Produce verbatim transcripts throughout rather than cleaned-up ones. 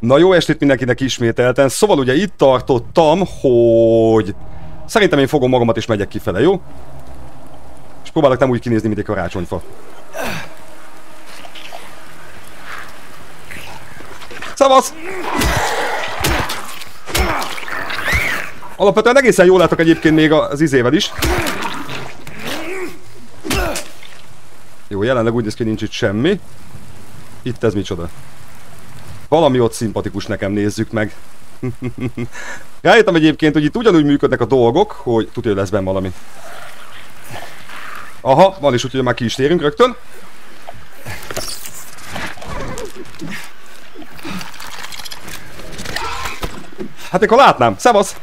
Na jó estét mindenkinek ismételten. Szóval ugye itt tartottam, hogy szerintem én fogom magamat és megyek kifele, jó? És próbálok nem úgy kinézni, mint egy karácsonyfa. Szavasz! Alapvetően egészen jól látok egyébként még az izével is. Jó, jelenleg úgy néz ki, nincs itt semmi. Itt ez micsoda? Valami ott szimpatikus nekem, nézzük meg. Rájöttem egyébként, hogy itt ugyanúgy működnek a dolgok, hogy tudja, hogy lesz benne valami. Aha, van is, úgyhogy már ki is térünk rögtön. Hát akkor látnám. Szevasz!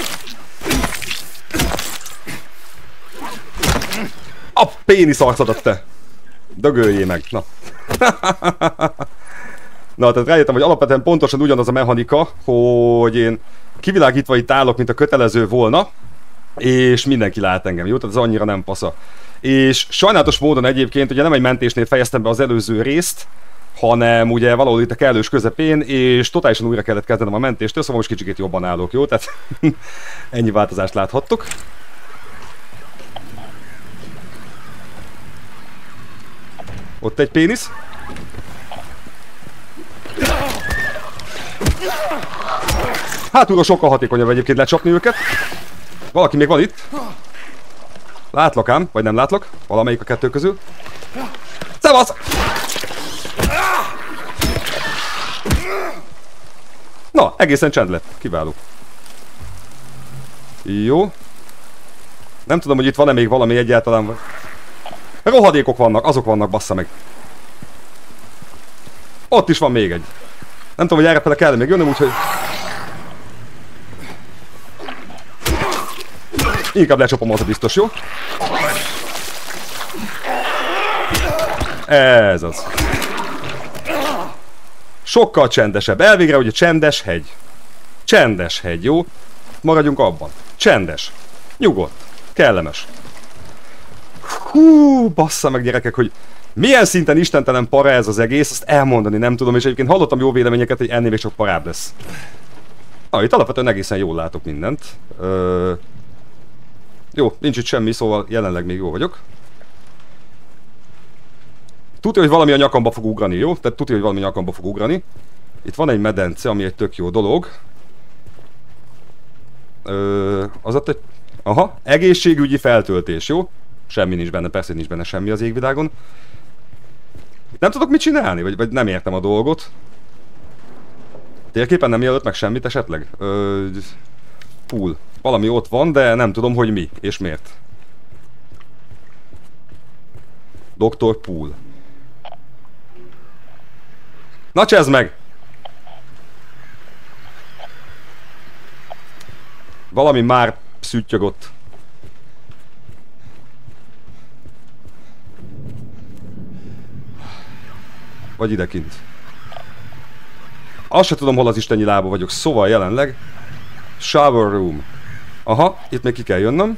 A pénisz arcodat te! Dögöljé meg, na. Na, tehát rájöttem, hogy alapvetően pontosan ugyanaz a mechanika, hogy én kivilágítva itt állok, mint a kötelező volna, és mindenki lát engem, jó? Tehát ez annyira nem pasza. És sajnálatos módon egyébként, ugye nem egy mentésnél fejeztem be az előző részt, hanem ugye valahol itt a kellős közepén, és totálisan újra kellett kezdenem a mentéstől, szóval most kicsikét jobban állok, jó? Tehát ennyi változást láthattok. Ott egy pénisz. Hátulról sokkal hatékonyabb egyébként lecsapni őket. Valaki még van itt. Látlak ám, vagy nem látlak. Valamelyik a kettő közül. Szevasz! Na, egészen csend lett. Kiváló. Jó. Nem tudom, hogy itt van-e még valami egyáltalán. Rohadékok vannak, azok vannak, bassza meg. Ott is van még egy. Nem tudom, hogy erre például kell még jönnöm, úgyhogy... Inkább lecsapom, az a biztos, jó? Ez az. Sokkal csendesebb. Elvégre ugye csendes hegy. Csendes hegy, jó? Maradjunk abban. Csendes. Nyugodt. Kellemes. Hú, bassza meg gyerekek, hogy milyen szinten istentelen para ez az egész, azt elmondani nem tudom, és egyébként hallottam jó véleményeket, hogy ennél még sok parább lesz. Na, itt alapvetően egészen jól látok mindent. Ö... Jó, nincs itt semmi, szóval jelenleg még jó vagyok. Tudja, hogy valami a nyakamba fog ugrani, jó? Tehát tudja, hogy valami a nyakamba fog ugrani. Itt van egy medence, ami egy tök jó dolog. Ö... Az ott egy... Aha, egészségügyi feltöltés, jó? Semmi nincs benne, persze nincs benne semmi az égvilágon. Nem tudok mit csinálni, vagy, vagy nem értem a dolgot. Térképen nem jelölt meg semmit esetleg? Ö, pool. Valami ott van, de nem tudom, hogy mi és miért. doktor Pool. Na csezd meg! Valami már szüttyögott. Vagy idekint. Azt se tudom, hol az isteni lába vagyok, szóval jelenleg shower room. Aha, itt még ki kell jönnöm.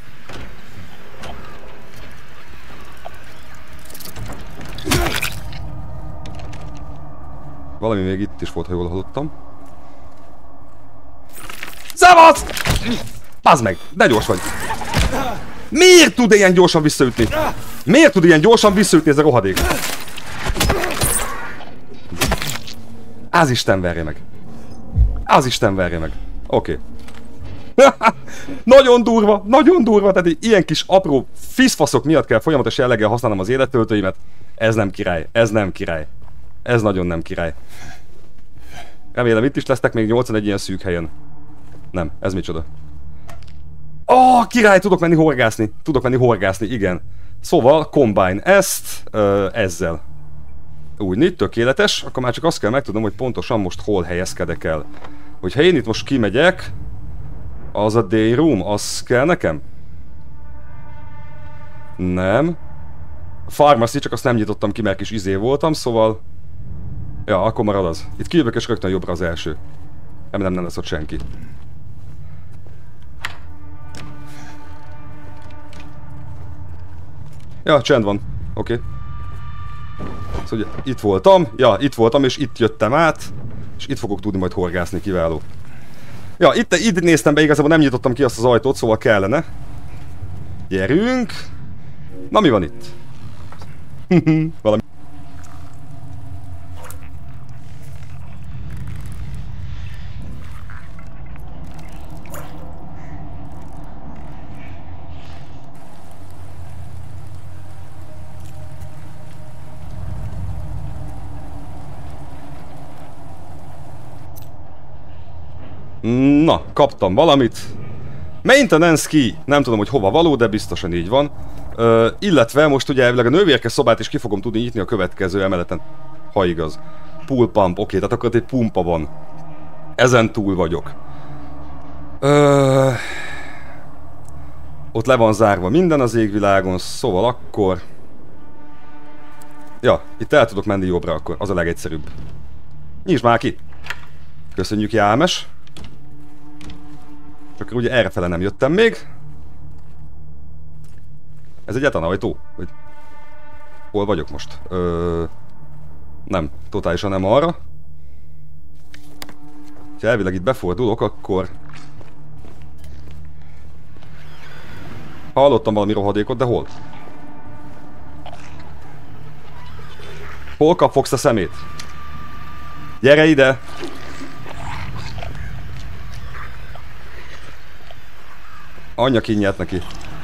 Valami még itt is volt, ha jól hallottam. Szevasz! Bazd meg, de gyors vagy. Miért tud ilyen gyorsan visszaütni? Miért tud ilyen gyorsan visszaütni ez a rohadék? Az Isten verje meg. Az Isten verje meg. Oké. Okay. Nagyon durva, nagyon durva, tehát ilyen kis apró fiszfaszok miatt kell folyamatos jelleggel használnom az élettöltőimet. Ez nem király, ez nem király. Ez nagyon nem király. Remélem itt is lesznek még nyolcan egy ilyen szűk helyen. Nem, ez micsoda? Ó, oh, király, tudok menni horgászni. Tudok menni horgászni, igen. Szóval, combine ezt ö, ezzel. Úgy, nincs tökéletes, akkor már csak azt kell megtudnom, hogy pontosan most hol helyezkedek el. Hogyha én itt most kimegyek, az a day room, az kell nekem? Nem. Pharmacy, csak azt nem nyitottam ki, mert kis izé voltam, szóval... Ja, akkor marad az. Itt kijövök és rögtön jobbra az első. Remélem nem lesz ott senki. Ja, csend van. Oké. Okay. Szóval itt voltam, ja, itt voltam és itt jöttem át. És itt fogok tudni majd horgászni, kiváló. Ja, itt, itt néztem be, igazából nem nyitottam ki azt az ajtót, szóval kellene. Gyerünk! Na, mi van itt? Valami... Na, kaptam valamit. Maintenance key. Nem tudom, hogy hova való, de biztosan így van. Ö, illetve most ugye elvileg a nővérke szobát is ki fogom tudni nyitni a következő emeleten. Ha igaz. Pool pump, oké, tehát akkor egy pumpa van. Ezen túl vagyok. Ö, ott le van zárva minden az égvilágon, szóval akkor... Ja, itt el tudok menni jobbra akkor, az a legegyszerűbb. Nyisd már ki! Köszönjük, Jámes! Csak ugye errefele nem jöttem még. Ez egyáltalán ajtó? Vagy... Hol vagyok most? Ö... Nem, totálisan nem arra. Ha elvileg itt befordulok, akkor... Hallottam valami rohadékot, de hol? Hol kapfogsz a szemét? Gyere ide! Anyja kinyert neki.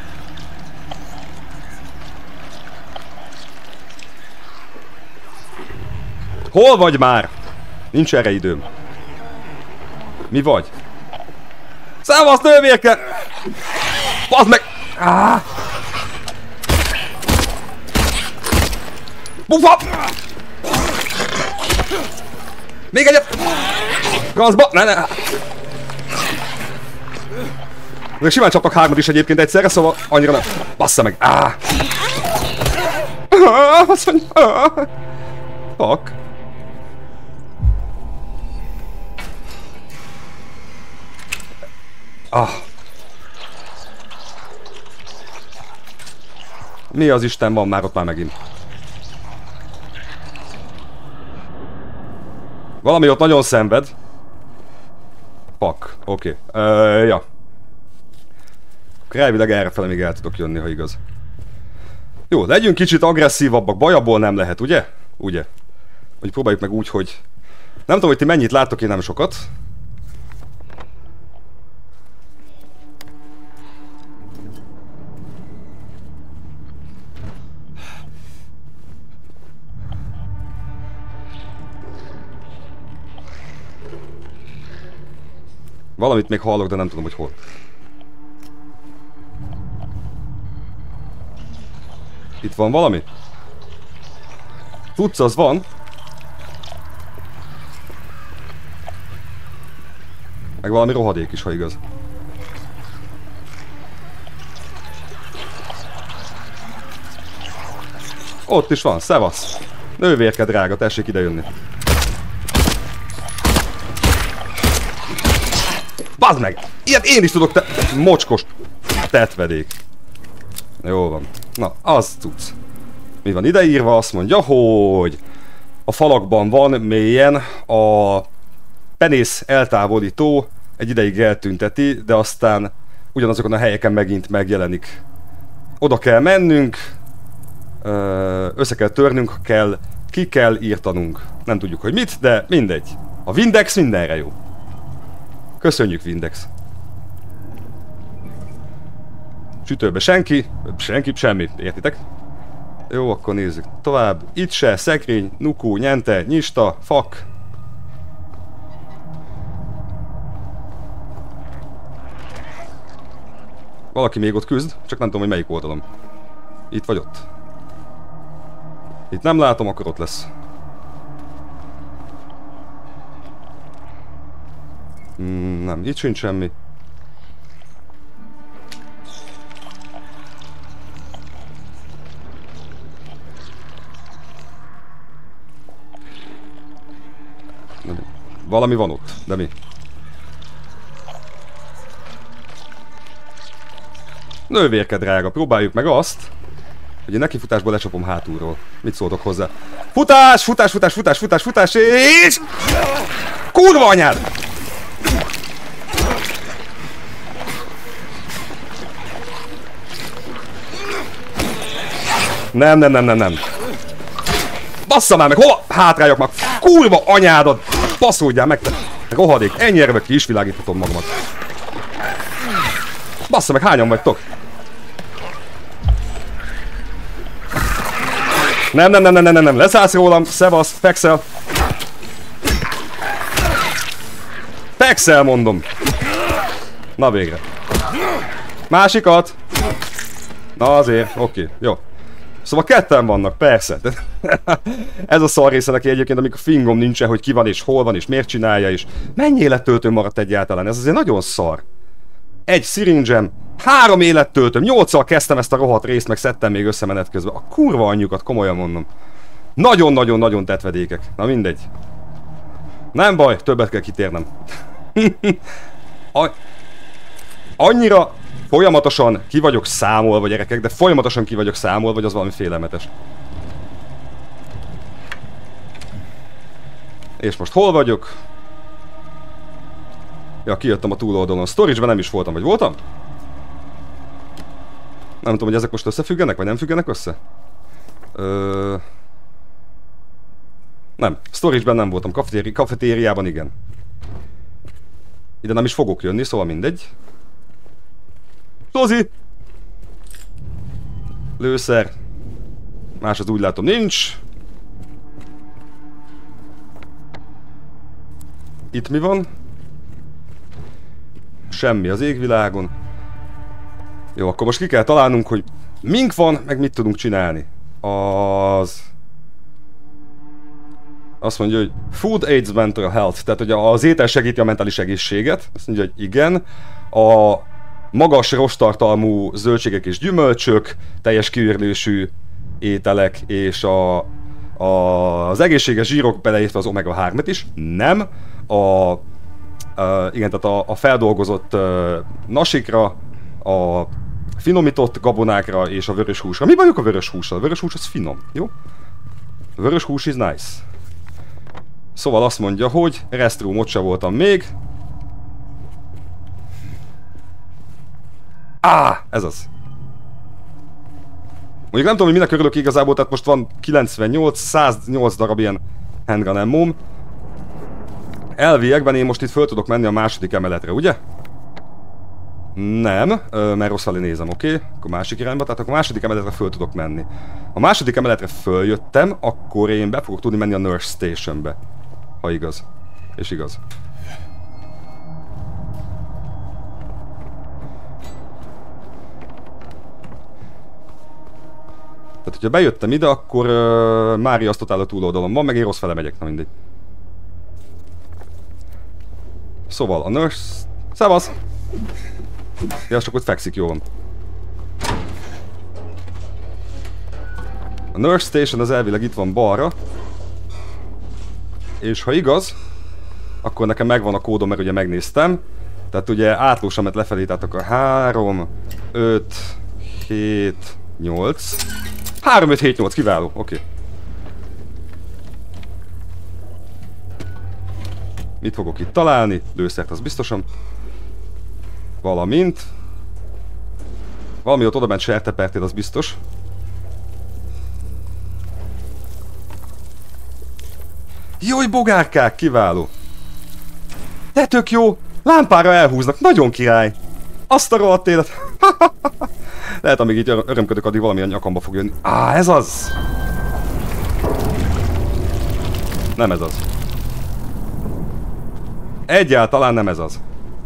Hol vagy már? Nincs erre időm. Mi vagy? Szávasz, nővérke! Bazd meg! Ah! Bufa! Még egyet! Gazba! Ne, ne! Még simán csapnak hármat is egyébként egyszerre, szóval annyira nem. Bassza meg! Ah! Ah, azt mondja! Ah! Fuck! Ah! Mi az Isten van már ott már megint? Valami ott nagyon szenved. Fuck, oké. Okay. Uh, ja. Elvileg errefele még el tudok jönni, ha igaz. Jó, legyünk kicsit agresszívabbak, bajabból nem lehet, ugye? Ugye? Hogy próbáljuk meg úgy, hogy... Nem tudom, hogy ti mennyit láttok, én nem sokat. Valamit még hallok, de nem tudom, hogy hol. Itt van valami? Tudsz, az van. Meg valami rohadék is, ha igaz. Ott is van, szevasz. Nővérke drága, tessék ide jönni. Bazd meg! Ilyet én is tudok, te... Mocskos tetvedék. Jó van. Na, az tudsz. Mi van ideírva? Azt mondja, hogy a falakban van mélyen a penész eltávolító, egy ideig eltünteti, de aztán ugyanazokon a helyeken megint megjelenik. Oda kell mennünk, össze kell törnünk, kell, ki kell írtanunk. Nem tudjuk, hogy mit, de mindegy. A Windex mindenre jó. Köszönjük, Windex. Sütőbe senki, senki, semmi, értitek? Jó, akkor nézzük tovább. Itt se, szekrény, nukú, nyente, nyista, fak. Valaki még ott küzd, csak nem tudom, hogy melyik oldalon. Itt vagy ott. Itt nem látom, akkor ott lesz. Mm, nem, itt sincs semmi. Valami van ott, de mi? Nővérke drága, próbáljuk meg azt, hogy én nekifutásból lecsapom hátulról. Mit szóltok hozzá? Futás, futás, futás, futás, futás, futás, és... Kurva anyád! Nem, nem, nem, nem, nem. Bassza már meg, hova hátráljak meg? Kurva anyádat! Baszódjál meg, te rohadék. Ennyire meg ki is világíthatom magamat. Bassza meg, hányan vagytok? Nem, nem, nem, nem, nem, nem, leszállsz rólam, szevasz, fekszel. Fekszel, mondom. Na végre. Másikat. Na azért, oké, jó. Szóval ketten vannak, persze. Ez a szar része neki egyébként, amikor fingom nincsen, hogy ki van és hol van és miért csinálja és mennyi élettöltőm maradt egyáltalán. Ez azért nagyon szar. Egy szirindzsem, három élettöltőm, nyolccal kezdtem ezt a rohadt részt, meg szedtem még össze menet közben. A kurva anyjukat, komolyan mondom. Nagyon-nagyon-nagyon tetvedékek. Na mindegy. Nem baj, többet kell kitérnem. A... Annyira folyamatosan ki vagyok számolva, gyerekek, de folyamatosan ki vagyok számolva, vagy az valami félelmetes. És most hol vagyok? Ja, kijöttem a túloldalon. Storage-ben nem is voltam, vagy voltam? Nem tudom, hogy ezek most összefüggenek, vagy nem függenek össze? Ö... Nem, storage-ben nem voltam, kafetéri... kafetériában igen. Ide nem is fogok jönni, szóval mindegy. Tozi! Lőszer. Más az úgy látom nincs. Itt mi van? Semmi az égvilágon. Jó, akkor most ki kell találnunk, hogy mink van, meg mit tudunk csinálni. Az... Azt mondja, hogy food aids mental health, tehát hogy az étel segíti a mentális egészséget. Azt mondja, hogy igen. A magas rosttartalmú zöldségek és gyümölcsök, teljes kiürlésű ételek és a, a, az egészséges zsírok beleértve az omega hármat is. Nem. A, a, igen, tehát a, a feldolgozott uh, nasikra, a finomított gabonákra és a vörös húsra. Mi vagyok a vörös hússal? A vörös hús az finom, jó? A vörös hús is nice. Szóval azt mondja, hogy restroomot se voltam még. Á, ez az. Mondjuk nem tudom, hogy minek örülök igazából, tehát most van kilencvennyolc, száznyolc darab ilyen handgun ammóm. Elviekben én most itt föl tudok menni a második emeletre, ugye? Nem, mert rosszul nézem, oké? Okay? Akkor másik irányba, tehát akkor a második emeletre föl tudok menni. Ha a második emeletre följöttem, akkor én be fogok tudni menni a Nurse Stationbe. Ha igaz. És igaz. Tehát, hogyha bejöttem ide, akkor uh, Mária azt totál a túloldalon van, meg én rossz fele megyek, na mindegy. Szóval a Nurse... Szevasz! Ja, csak ott fekszik, jó van. A Nurse Station az elvileg itt van balra. És ha igaz, akkor nekem megvan a kódom, mert ugye megnéztem. Tehát ugye átlósan ment lefelé, tehát akkor három, öt, hét, nyolc. három, öt, hét, nyolc, kiváló, oké. Okay. Mit fogok itt találni? Lőszert, az biztosan. Valamint. Valami ott odabent sertepertél, az biztos. Jaj, bogárkák, kiváló. De tök jó. Lámpára elhúznak, nagyon király. Azt a rohadt élet. Lehet, amíg így örömködök, addig valami a nyakamba fog jönni. Á, ez az. Nem ez az. Egyáltalán nem ez az.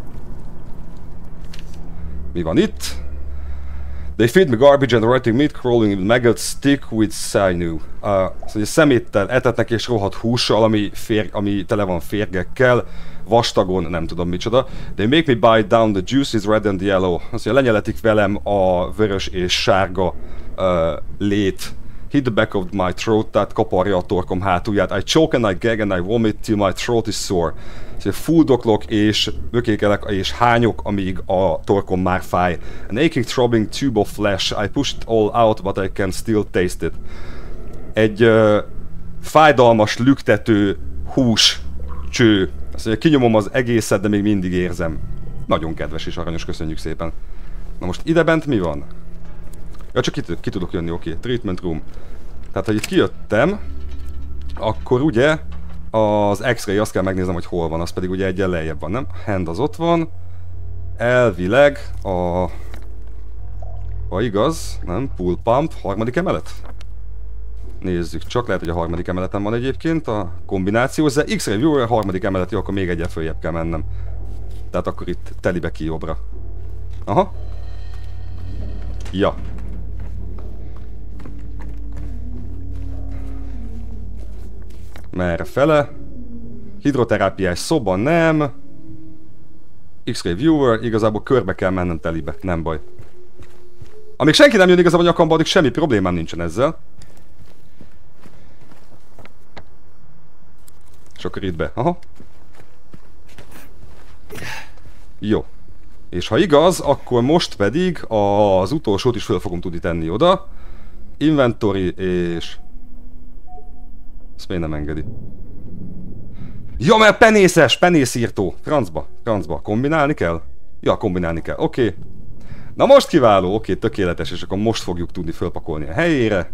Mi van itt? They feed me garbage and rotting meat crawling with maggots stick with sinew. Uh, szóval szeméttel etetnek és rohadt hússal, ami, fér, ami tele van férgekkel, vastagon, nem tudom micsoda. They make me bite down the juice is red and yellow. Azt mondja, lenyeletik velem a vörös és sárga uh, lét. Hit the back of my throat, tehát kaparja a torkom hátulját. I choke and I gag and I vomit till my throat is sore. Szóval fuldoklok és bökékelek és hányok, amíg a torkom már fáj. An aching throbbing tube of flesh. I push it all out, but I can still taste it. Egy uh, fájdalmas, lüktető hús cső Azt mondja, kinyomom az egészet, de még mindig érzem. Nagyon kedves és aranyos, köszönjük szépen. Na most idebent mi van? Ja, csak ki, ki tudok jönni, oké. Okay. Treatment room. Tehát, ha itt kijöttem, akkor ugye az X-ray, azt kell megnéznem, hogy hol van, az pedig ugye egyen lejjebb van, nem? Hand az ott van. Elvileg a... Ha igaz, nem? Pool pump, harmadik emelet? Nézzük, csak lehet, hogy a harmadik emeleten van egyébként a kombináció, de X-ray viewer a harmadik emelet, jó, akkor még egyen följebb kell mennem. Tehát akkor itt telibe ki jobbra. Aha. Ja. Merre fele? Hidroterápiás szoba nem. X-ray viewer, igazából körbe kell mennem telibe, nem baj. Amíg senki nem jön igazából a nyakamba, addig semmi problémám nincsen ezzel. És akkor itt be, aha. Jó. És ha igaz, akkor most pedig az utolsót is föl fogom tudni tenni oda. Inventory és... Ezt még nem engedi. Ja, mert penészes, penészírtó. Francba, francba. Kombinálni kell? Ja, kombinálni kell, oké. Okay. Na most kiváló, oké, okay, tökéletes, és akkor most fogjuk tudni fölpakolni a helyére.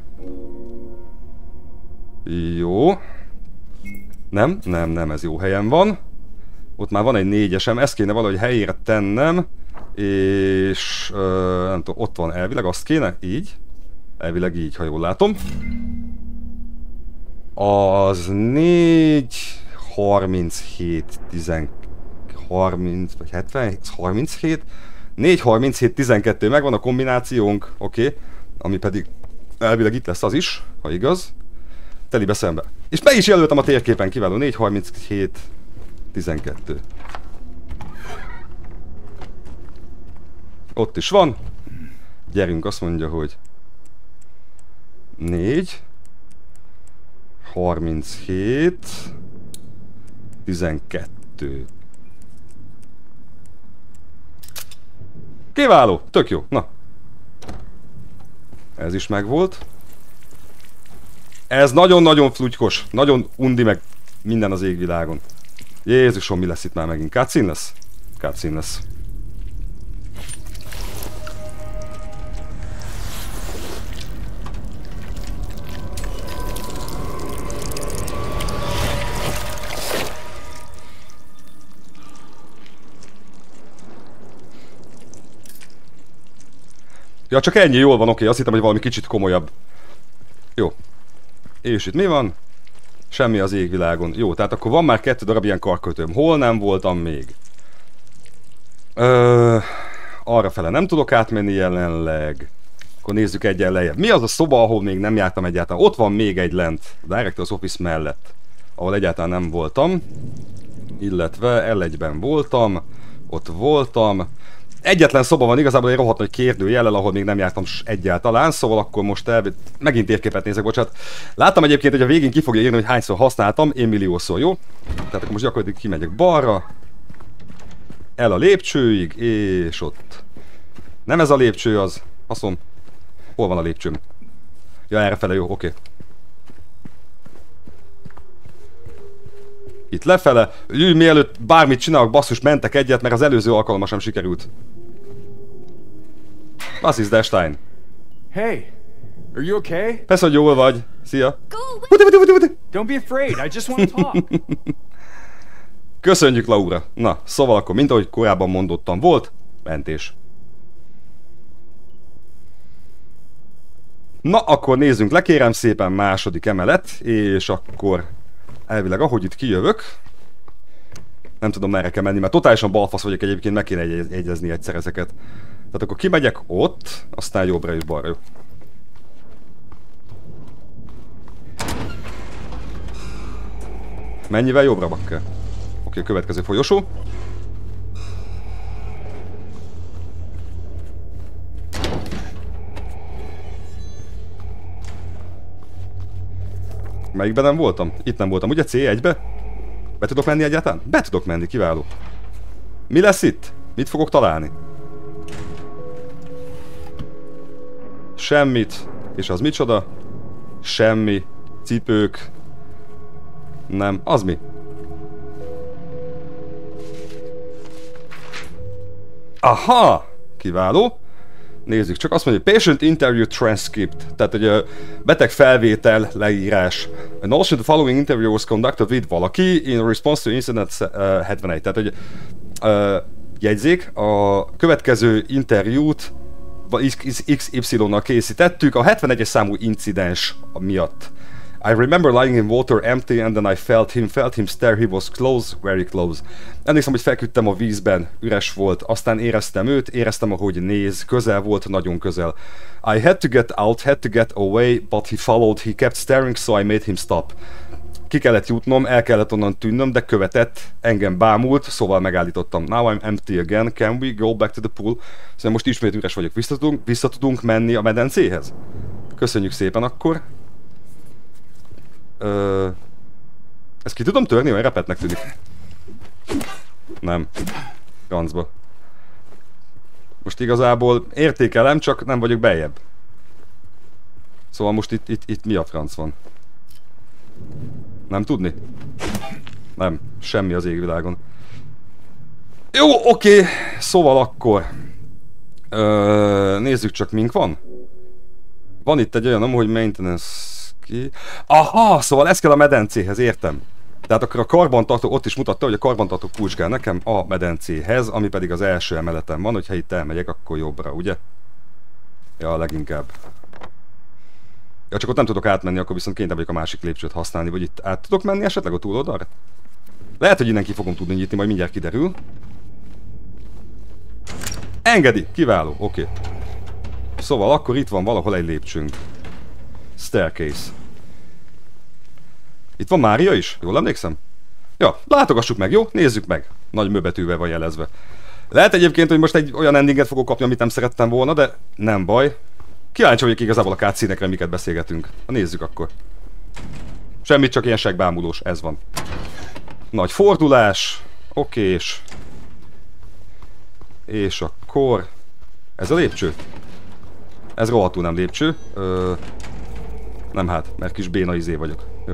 Jó. Nem, nem, nem, ez jó helyen van. Ott már van egy négyesem, ezt kéne valahogy helyére tennem. És... Uh, nem tudom, ott van elvileg, azt kéne, így. Elvileg így, ha jól látom. Az négy... harminchét, tíz... harminc... vagy hetven... harminchét... négy harminchét tizenkettő megvan a kombinációnk, oké. Okay. Ami pedig elvileg itt lesz az is, ha igaz. Telibe szembe. És meg is jelöltem a térképen, kiváló. négy harminchét tizenkettő. Ott is van. Gyerünk, azt mondja, hogy négy harminchét tizenkettő. Kiváló, tök jó. Na. Ez is megvolt. Ez nagyon-nagyon flutykos, nagyon undi meg minden az égvilágon. Jézusom, mi lesz itt már megint? Cutscene lesz? Cutscene lesz. Ja, csak ennyi, jól van, oké, azt hittem, hogy valami kicsit komolyabb. Jó. És itt mi van? Semmi az égvilágon. Jó, tehát akkor van már kettő darab ilyen karkötőm. Hol nem voltam még? Ö, arra fele nem tudok átmenni jelenleg. Akkor nézzük egyen lejjebb. Mi az a szoba, ahol még nem jártam egyáltalán? Ott van még egy lent. A Director's Office mellett. Ahol egyáltalán nem voltam. Illetve el egyben voltam. Ott voltam. Egyetlen szoba van igazából egy rohadt nagy kérdőjellel, ahol még nem jártam egyáltalán, szóval akkor most el... megint térképet nézek, bocsánat. Láttam egyébként, hogy a végén ki fogja írni, hogy hányszor használtam, én milliószor, jó? Tehát akkor most gyakorlatilag kimegyek balra, el a lépcsőig, és ott. Nem ez a lépcső az, haszom. Hol van a lépcsőm? Ja, errefele, jó, oké. Itt lefele, jöjj, mielőtt bármit csinálok, basszus, mentek egyet, mert az előző alkalommal sem sikerült. Was is der Stein? Hey, are you okay? Persze, hogy jól vagy. Szia. Don't be afraid, I just want to talk. Köszönjük, Laura. Na, szóval akkor, mint ahogy korábban mondottam, volt mentés. Na, akkor nézzünk le, kérem szépen, második emelet, és akkor elvileg ahogy itt kijövök, nem tudom merre kell menni, mert totálisan balfasz vagyok egyébként, meg kéne egy egyezni egyszer ezeket. Tehát akkor kimegyek ott, aztán jobbra és balra. Mennyivel jobbra bakker? Oké, a következő folyosó. Melyikben nem voltam? Itt nem voltam, ugye? cé egybe? Be tudok menni egyáltalán? Be tudok menni, kiváló. Mi lesz itt? Mit fogok találni? Semmit. És az micsoda? Semmi. Cipők. Nem. Az mi? Aha! Kiváló. Nézzük, csak azt mondja, patient interview transcript, tehát egy beteg felvétel leírás. A notion the following interview was conducted with valaki in response to incident uh, hetvenegy. Tehát, hogy uh, jegyzék, a következő interjút iksz ipszilonnal készítettük a hetvenegyes számú incidens miatt. I remember lying in water empty and then I felt him, felt him stare, he was close, very close. Emlékszem, hogy feküdtem a vízben, üres volt, aztán éreztem őt, éreztem, ahogy néz, közel volt, nagyon közel. I had to get out, had to get away, but he followed, he kept staring, so I made him stop. Ki kellett jutnom, el kellett onnan tűnnöm, de követett, engem bámult, szóval megállítottam. Now I'm empty again, can we go back to the pool? Szóval most ismét üres vagyok, vissza tudunk, vissza tudunk menni a medencéhez? Köszönjük szépen akkor. Ö... Ezt ki tudom törni, olyan repetnek tűnik. Nem. Francba. Most igazából értékelem, csak nem vagyok beljebb. Szóval most itt, itt, itt mi a franc van? Nem tudni? Nem. Semmi az égvilágon. Jó, oké. Szóval akkor... Ö... Nézzük csak, mink van. Van itt egy olyan, hogy maintenance... Ki. Aha, szóval ez kell a medencéhez, értem. Tehát akkor a karbantartó ott is mutatta, hogy a karbantartó kulcs kell nekem a medencéhez, ami pedig az első emeleten van, hogyha itt elmegyek, akkor jobbra, ugye? Ja, leginkább. Ja, csak ott nem tudok átmenni, akkor viszont kénytelen vagyok a másik lépcsőt használni, vagy itt át tudok menni esetleg a túloldalra? Lehet, hogy innen ki fogom tudni nyitni, majd mindjárt kiderül. Engedi, kiváló, oké. Okay. Szóval akkor itt van valahol egy lépcsőnk. Staircase. Itt van Mária is? Jól emlékszem? Ja, látogassuk meg, jó? Nézzük meg. Nagy möbetűvel van jelezve. Lehet egyébként, hogy most egy olyan endinget fogok kapni, amit nem szerettem volna, de nem baj. Kíváncsi vagyok igazából a cutscene-ekre, miket beszélgetünk. Na, nézzük akkor. Semmit, csak ilyen segbámulós, ez van. Nagy fordulás. Okés. És akkor... Ez a lépcső? Ez rohadtul nem lépcső. Ö... Nem hát, mert kis béna izé vagyok. Jó.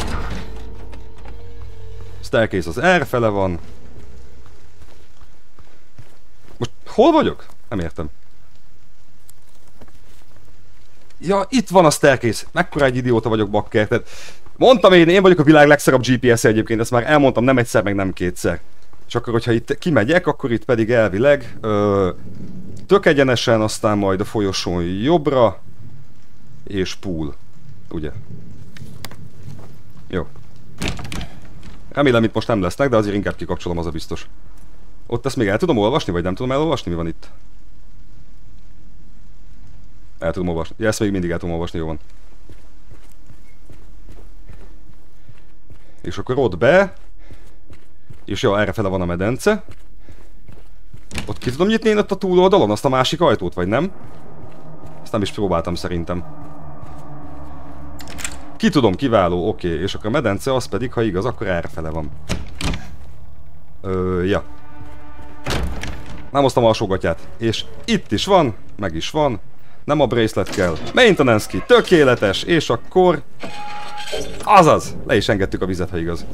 Staircase az R fele van. Most hol vagyok? Nem értem. Ja, itt van a staircase. Mekkora egy idióta vagyok, bakker. Tehát mondtam én, én vagyok a világ legszarabb gé pé es-e egyébként, ezt már elmondtam nem egyszer, meg nem kétszer. És akkor, hogyha itt kimegyek, akkor itt pedig elvileg ö, tök egyenesen, aztán majd a folyosón jobbra, és pool. Ugye? Jó. Remélem itt most nem lesznek, de azért inkább kikapcsolom, az a biztos. Ott ezt még el tudom olvasni, vagy nem tudom elolvasni? Mi van itt? El tudom olvasni. Ja, ezt még mindig el tudom olvasni, jó van. És akkor ott be. És jó, errefele van a medence. Ott ki tudom nyitni én ott a túloldalon, azt a másik ajtót, vagy nem? Ezt nem is próbáltam szerintem. Ki tudom, kiváló, oké. Okay. És akkor a medence az pedig, ha igaz, akkor errefele van. Ö, ja. Nem hoztam alsógatját. És itt is van, meg is van. Nem a bracelet kell. Maintenance ki, tökéletes. És akkor... Azaz! Le is engedtük a vizet, ha igaz.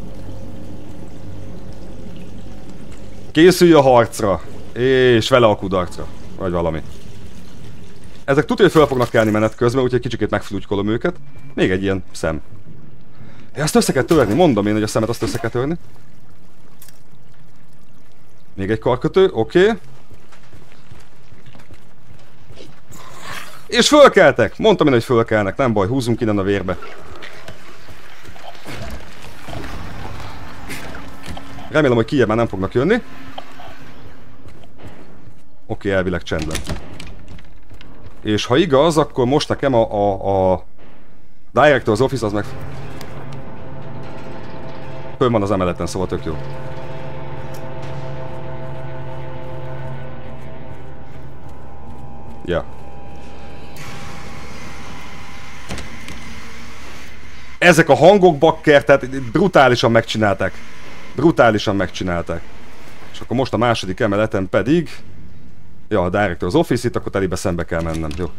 Készülj a harcra. És vele a kudarcra. Vagy valami. Ezek tudja, hogy fel fognak kelni menet közben, úgyhogy kicsikét megflúgykolom őket. Még egy ilyen szem. Ja, ezt össze kell törni, mondom én, hogy a szemet azt össze kell törni. Még egy karkötő, oké. Okay. És fölkeltek! Mondtam én, hogy fölkelnek, nem baj, húzzunk innen a vérbe. Remélem, hogy kijebb már nem fognak jönni. Oké, okay, elvileg csendben. És ha igaz, akkor most nekem a, a, a Director's Office az meg... Fönn van az emeleten, szóval tök jó. Ja. Ezek a hangok, bakker, tehát brutálisan megcsinálták. Brutálisan megcsinálták. És akkor most a második emeleten pedig... Ja, a Director's Office, itt akkor telibe szembe kell mennem, jó.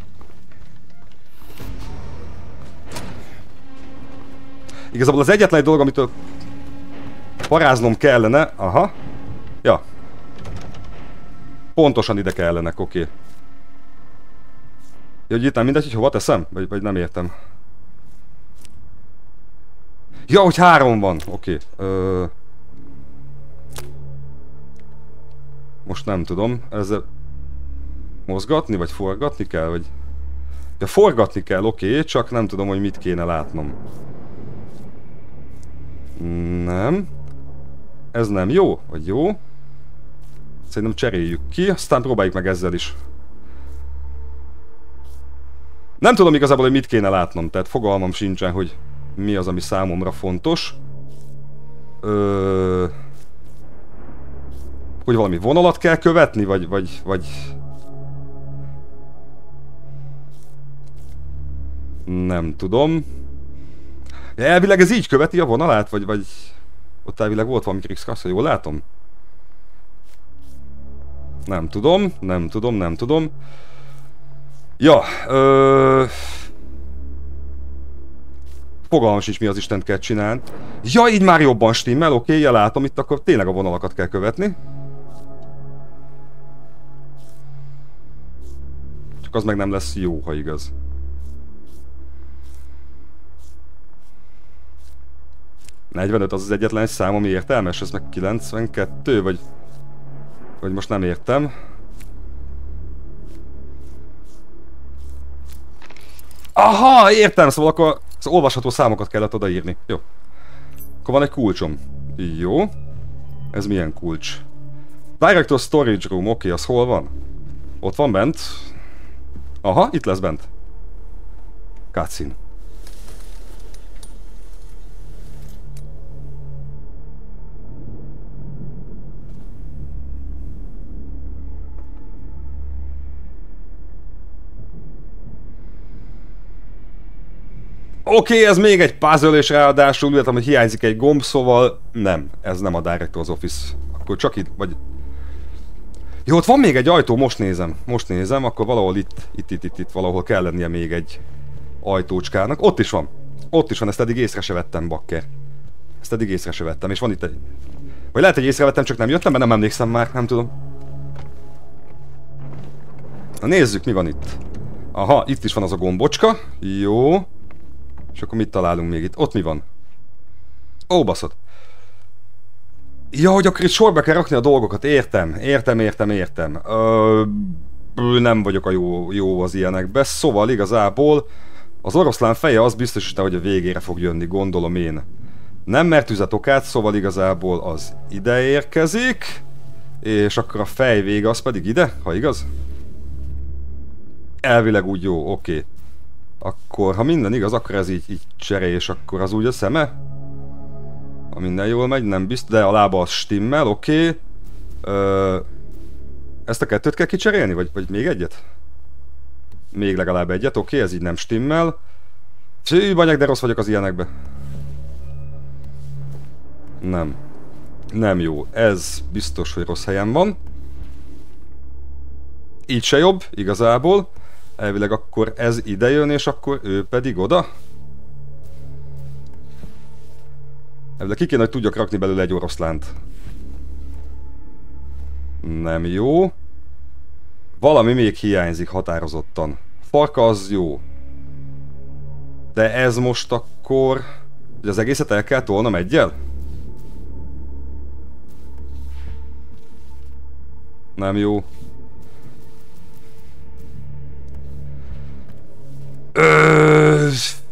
Igazából az egyetlen dolog, amitől paráznom kellene... Aha. Ja. pontosan ide kellenek, oké. Okay. Ja, hogy itt nem mindegy, hogy hova teszem? Vagy, vagy nem értem. Ja, hogy három van, oké. Okay. Ö... Most nem tudom, ezzel mozgatni, vagy forgatni kell, vagy... Ja, forgatni kell, oké, okay, csak nem tudom, hogy mit kéne látnom. Nem. Ez nem jó, vagy jó? Szerintem cseréljük ki, aztán próbáljuk meg ezzel is. Nem tudom igazából, hogy mit kéne látnom, tehát fogalmam sincsen, hogy mi az, ami számomra fontos. Ö... Hogy valami vonalat kell követni, vagy... vagy, vagy... Nem tudom. Elvileg ez így követi a vonalát, vagy... vagy... Ott elvileg volt valami krikszkasz, ha jól látom? Nem tudom, nem tudom, nem tudom. Ja, ö... fogalmam sincs, mi az Istent kell csinálni. Ja, így már jobban stimmel, oké, okay, ja, látom, itt akkor tényleg a vonalakat kell követni. Csak az meg nem lesz jó, ha igaz. negyvenöt az az egyetlen egy szám, ami értelmes, ez meg kilencvenkettő, vagy... Vagy most nem értem. Aha, értem, szóval akkor az olvasható számokat kellett odaírni. Jó. Akkor van egy kulcsom. Jó. Ez milyen kulcs? Director Storage Room, oké, okay, az hol van? Ott van bent. Aha, itt lesz bent. Cutscene. Oké, okay, ez még egy puzzle, és ráadásul úgy hogy hiányzik egy gomb, szóval nem, ez nem a Director's Office. Akkor csak itt, vagy... Jó, ott van még egy ajtó, most nézem, most nézem, akkor valahol itt, itt, itt, itt, itt valahol kell lennie még egy ajtócskának. Ott is van, ott is van, ezt eddig észre se vettem, bakker. Ezt eddig észre se vettem, és van itt egy... Vagy lehet, hogy észrevettem, csak nem jöttem, mert nem emlékszem már, nem tudom. Na nézzük, mi van itt. Aha, itt is van az a gombocska, jó. És akkor mit találunk még itt? Ott mi van? Ó, baszod. Ja, hogy akkor itt sorba kell rakni a dolgokat. Értem, értem, értem, értem. Ö, nem vagyok a jó, jó az ilyenekbe. Szóval igazából az oroszlán feje az biztosítja, hogy a végére fog jönni, gondolom én. Nem mert tüzet okát, szóval igazából az ide érkezik. És akkor a fej vége az pedig ide, ha igaz? Elvileg úgy jó, oké. Okay. Akkor, ha minden igaz, akkor ez így, így cseré, és akkor az úgy a szeme? Ha minden jól megy, nem biztos, de a lába az stimmel, oké. Okay. Ezt a kettőt kell kicserélni, vagy, vagy még egyet? Még legalább egyet, oké, okay, ez így nem stimmel. Fű, banyag, de rossz vagyok az ilyenekbe. Nem. Nem jó. Ez biztos, hogy rossz helyen van. Így se jobb, igazából. Elvileg akkor ez ide jön, és akkor ő pedig oda. Elvileg ki kéne, hogy tudjak rakni belőle egy oroszlánt. Nem jó. Valami még hiányzik határozottan. Farka az jó. De ez most akkor... Hogy az egészet el kell tolnom egyel? Nem jó. Ö...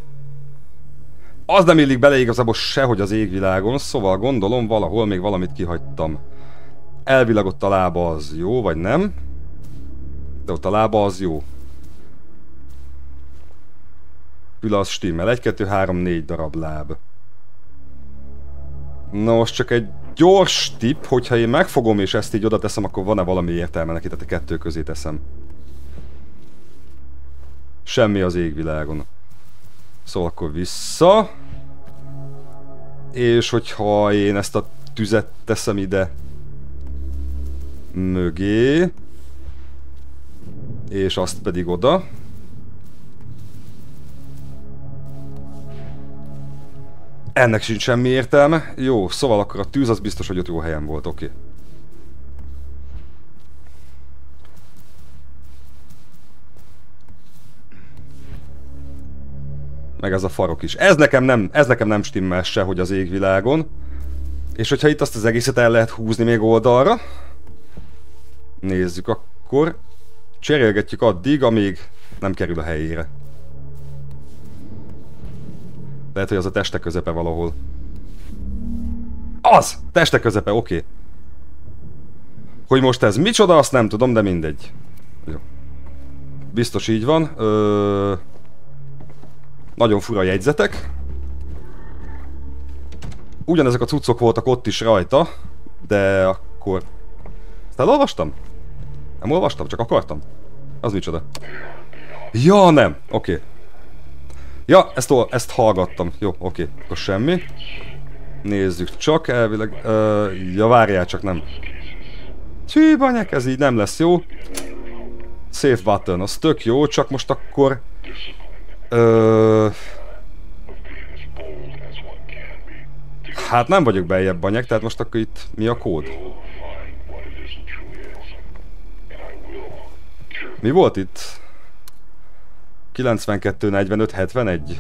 Az nem illik bele igazából sehogy az égvilágon, szóval gondolom valahol még valamit kihagytam. Elvileg ott a lába az jó, vagy nem? De ott a lába az jó. Füle az stimmel. egy, kettő, három, négy darab láb. Na most csak egy gyors tipp, hogyha én megfogom és ezt így oda teszem, akkor van-e valami értelme neki, tehát a kettő közé teszem. Semmi az égvilágon. Szóval akkor vissza. És hogyha én ezt a tüzet teszem ide mögé, és azt pedig oda. Ennek sincs semmi értelme. Jó, szóval akkor a tűz az biztos, hogy ott jó helyen volt, oké. Meg ez a farok is. Ez nekem nem, ez nekem nem stimmel se, hogy az égvilágon. És hogyha itt azt az egészet el lehet húzni még oldalra. Nézzük akkor. Cserélgetjük addig, amíg nem kerül a helyére. Lehet, hogy az a teste közepe valahol. Az! Teste közepe, oké. Okay. Hogy most ez micsoda, azt nem tudom, de mindegy. Jó. Biztos így van. Ö... Nagyon fura jegyzetek. Ugyanezek a cuccok voltak ott is rajta, de akkor... Ezt elolvastam? Nem olvastam, csak akartam. Az micsoda? Ja, nem. Oké. Okay. Ja, ezt, ezt hallgattam. Jó, oké. Okay. Akkor semmi. Nézzük csak, elvileg... Uh, ja, várjál, csak nem. Csí, banyek, ez így nem lesz jó. Save button, az tök jó, csak most akkor... Uh, hát nem vagyok beljebb, banyek, tehát most akkor itt mi a kód? Mi volt itt? kilencvenkettő negyvenöt hetvenegy.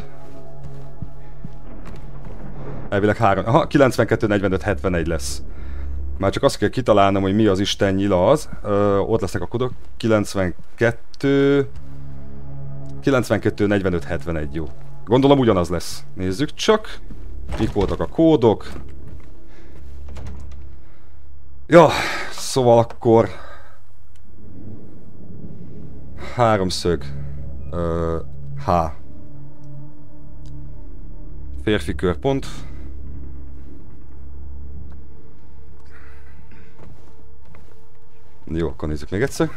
Elvileg három. Aha, kilencvenkettő negyvenöt hetvenegy lesz. Már csak azt kell kitalálnom, hogy mi az Isten nyila az. Ö, ott lesznek a kódok. kilencvenkettő... kilencvenkettő negyvenöt hetvenegy, jó. Gondolom ugyanaz lesz. Nézzük csak. Mik voltak a kódok. Ja, szóval akkor... Háromszög. Ö, H. Férfi körpont. Jó, akkor nézzük még egyszer.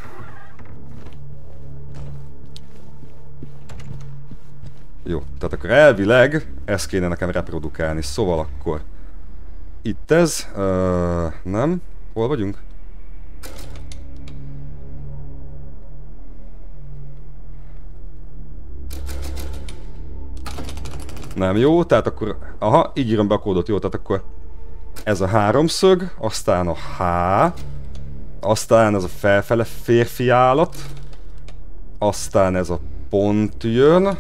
Jó, tehát akkor elvileg ezt kéne nekem reprodukálni, szóval akkor... Itt ez... Ö, nem? Hol vagyunk? Nem jó, tehát akkor... Aha, így írom be a kódot, jó, tehát akkor... Ez a háromszög, aztán a H... Aztán ez a felfele férfi állat... Aztán ez a pont jön...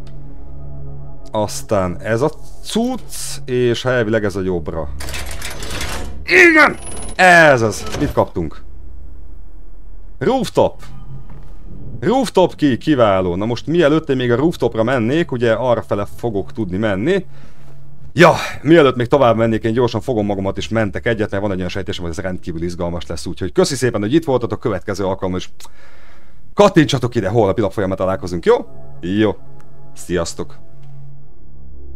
Aztán ez a cucc, és elvileg ez a jobbra. Igen! Ez az! Mit kaptunk? Rooftop! Rooftop ki, kiváló. Na most mielőtt én még a rooftopra mennék, ugye arrafele fogok tudni menni. Ja, mielőtt még tovább mennék, én gyorsan fogom magamat és mentek egyet, mert van egy olyan sejtésem, hogy ez rendkívül izgalmas lesz, úgyhogy köszi szépen, hogy itt voltatok, következő alkalommal is kattintsatok ide, holnapi nap folyamán találkozunk, jó? Jó. Sziasztok!